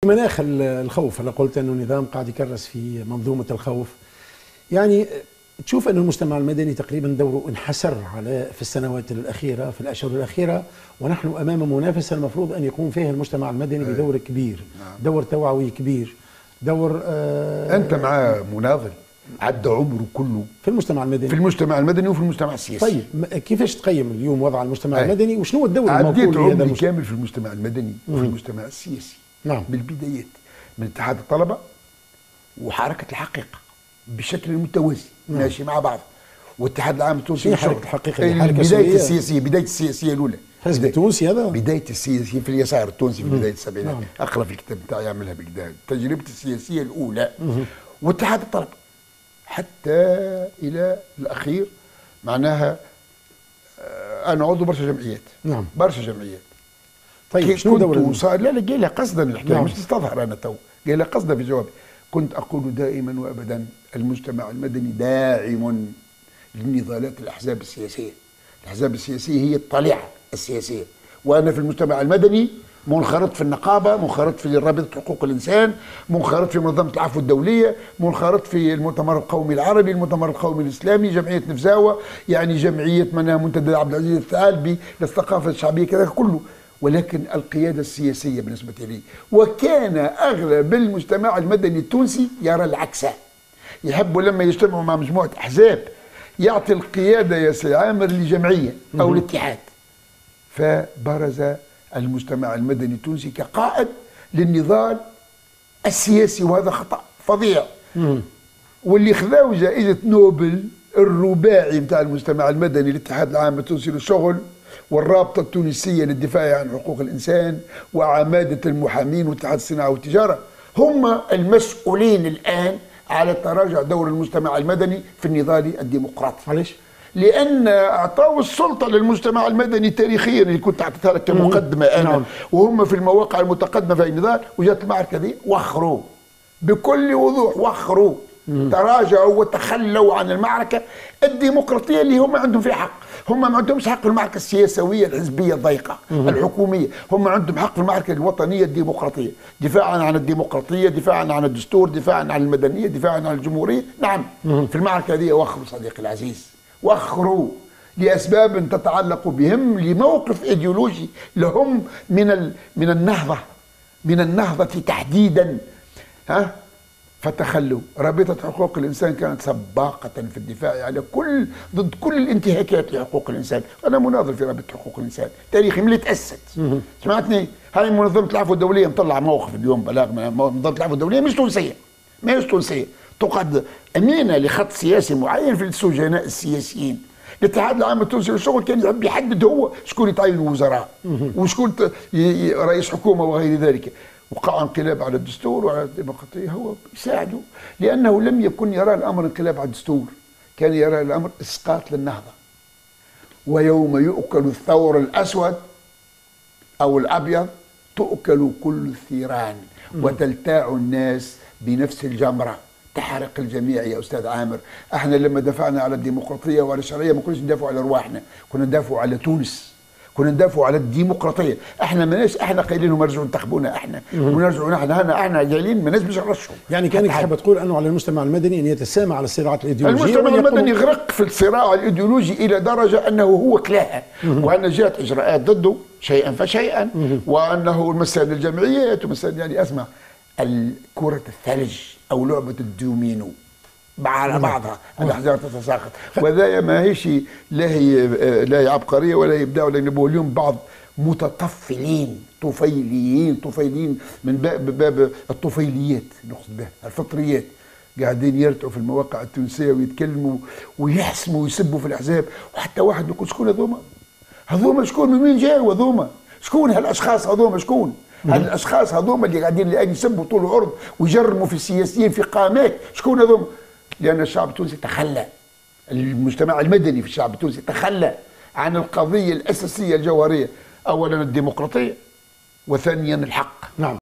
مناخ الخوف، أنا قلت أنه النظام قاعد يكرس في منظومة الخوف. يعني تشوف أن المجتمع المدني تقريبا دوره انحسر في السنوات الأخيرة، في الأشهر الأخيرة، ونحن أمام منافسة المفروض أن يقوم فيها المجتمع المدني بدور كبير، دور توعوي كبير، دور أنت مع مناضل عدى عمره كله في المجتمع المدني، وفي المجتمع السياسي. طيب كيفاش تقيم اليوم وضع المجتمع المدني وشنو هو الدور الموكول لهذا لهذا المجتمع؟ كامل في المجتمع المدني وفي المجتمع السياسي. نعم. بالبدايات من اتحاد الطلبة وحركة الحقيقة بشكل متوازي ماشي مع بعض، والاتحاد العام التونسي. شنو حركة الحقيقة؟ بداية السياسية الأولى، حزب التونسي هذا بداية السياسية في اليسار التونسي في بداية السبعينات. أقرأ في الكتاب بتاعي يعملها بالكدا تجربة السياسية الأولى واتحاد الطلبة حتى إلى الأخير. معناها أنا عضو برشا جمعيات. نعم. برشا جمعيات. طيب شنو دور لا قايلها قصدا الحكاية. نعم. مش تستظهر أنا تو قايلها قصدا في جوابي. كنت أقول دائما وأبدا المجتمع المدني داعم لنضالات الأحزاب السياسية. الأحزاب السياسية هي الطليعة السياسية، وأنا في المجتمع المدني منخرط في النقابة، منخرط في رابطة حقوق الإنسان، منخرط في منظمة العفو الدولية، منخرط في المؤتمر القومي العربي، المؤتمر القومي الإسلامي، جمعية نفزاوة، يعني جمعية منها منتدى عبد العزيز الثعالبي للثقافة الشعبية، كذا كله. ولكن القيادة السياسية بالنسبة لي، وكان أغلب المجتمع المدني التونسي يرى العكس، يحبوا لما يجتمعوا مع مجموعة أحزاب يعطي القيادة يا سي عامر لجمعية أو الاتحاد. فبرز المجتمع المدني التونسي كقائد للنضال السياسي، وهذا خطأ فظيع. واللي خذاو جائزة نوبل الرباعي نتاع المجتمع المدني، الاتحاد العام التونسي للشغل والرابطة التونسية للدفاع عن حقوق الإنسان وعمادة المحامين واتحاد الصناعة والتجارة، هم المسؤولين الآن على تراجع دور المجتمع المدني في النضال الديمقراطي. علاش؟ لأن أعطوا السلطة للمجتمع المدني تاريخيا، اللي كنت أعطيتها لك كمقدمة أنا. نعم. وهم في المواقع المتقدمة في النضال، وجات المعركة ذي وخروا بكل وضوح، وخروا تراجعوا وتخلوا عن المعركة الديمقراطية اللي هم عندهم فيها حق. هم ما عندهمش حق في المعركة السياسوية الحزبية الضيقة الحكومية، هم عندهم حق في المعركة الوطنية الديمقراطية، دفاعا عن الديمقراطية، دفاعا عن الدستور، دفاعا عن المدنية، دفاعا عن الجمهورية. نعم. في المعركة هذه وخروا صديقي العزيز، وخروا لأسباب تتعلق بهم، لموقف إيديولوجي لهم من النهضة تحديدا. فتخلوا. رابطة حقوق الإنسان كانت سباقة في الدفاع على ضد كل الانتهاكات لحقوق الإنسان. أنا مناضل في رابطة حقوق الإنسان تاريخي من اللي تأسست. سمعتني؟ هاي منظمة العفو الدولية مطلع موقف اليوم بلاغ من منظمة العفو الدولية، مش تونسية، مش تونسية، تقعد أمينة لخط سياسي معين في السجناء السياسيين. الاتحاد العام التونسي للشغل كان يحب يحدد هو شكون يتعين وزراء وشكون رئيس حكومة وغير ذلك. وقع انقلاب على الدستور وعلى الديمقراطية، هو يساعده لأنه لم يكن يرى الأمر انقلاب على الدستور، كان يرى الأمر إسقاط للنهضة. ويوم يؤكل الثور الأسود أو الأبيض تؤكل كل الثيران وتلتاع الناس بنفس الجمرة، تحرق الجميع يا أستاذ عامر. احنا لما دفعنا على الديمقراطية وعلى الشرعية ما كناش ندافعوا على أرواحنا، كنا ندافعوا على تونس، كنا ندافعوا على الديمقراطيه. احنا قايلين لهم ارجعوا انتخبونا احنا ونرجعوا احنا جايين ما باش نرشوا. يعني كانك تحب تقول انه على المجتمع المدني ان يتسامى على الصراعات الايديولوجيه. المجتمع المدني غرق في الصراع الايديولوجي الى درجه انه هو كلاها، وان جاءت اجراءات ضده شيئا فشيئا، وانه مسائل الجمعيات ومسائل، يعني اسمع، كرة الثلج او لعبه الدومينو على بعضها، الاحجار تتساقط، وذا ما هيش لا هي عبقريه ولا هي ابداع ولا ينبوه. اليوم بعض متطفلين طفيليين من باب الطفيليات نقصد بها الفطريات، قاعدين يرتعوا في المواقع التونسيه ويتكلموا ويحسموا ويسبوا في الاحزاب، وحتى واحد يقول شكون هذوما شكون، من وين جاوا هذوما، شكون هالاشخاص هذوما، شكون هالاشخاص هذوما اللي قاعدين الان يسبوا طول العرض ويجرموا في السياسيين في قامات، شكون هذوما؟ لأن الشعب التونسي تخلى، المجتمع المدني في الشعب التونسي تخلى عن القضية الأساسية الجوهرية، أولا الديمقراطية وثانيا الحق. نعم.